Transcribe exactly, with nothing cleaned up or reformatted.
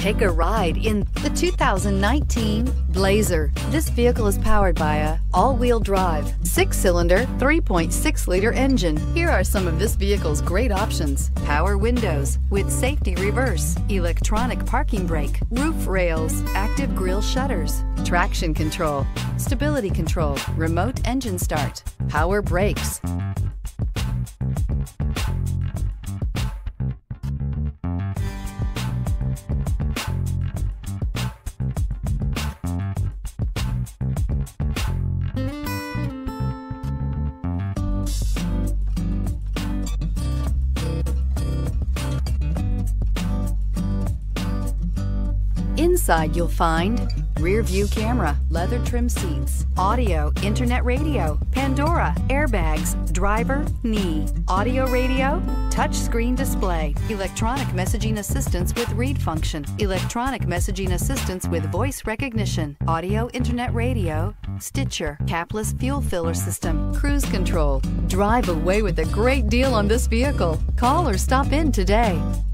Take a ride in the two thousand nineteen Blazer. This vehicle is powered by a all-wheel drive, six-cylinder, three point six liter engine. Here are some of this vehicle's great options: power windows with safety reverse, electronic parking brake, roof rails, active grille shutters, traction control, stability control, remote engine start, power brakes. Inside you'll find rear view camera, leather trim seats, audio, internet radio, Pandora, airbags, driver, knee, audio radio, touchscreen display, electronic messaging assistance with read function, electronic messaging assistance with voice recognition, audio, internet radio, Stitcher, capless fuel filler system, cruise control. Drive away with a great deal on this vehicle. Call or stop in today.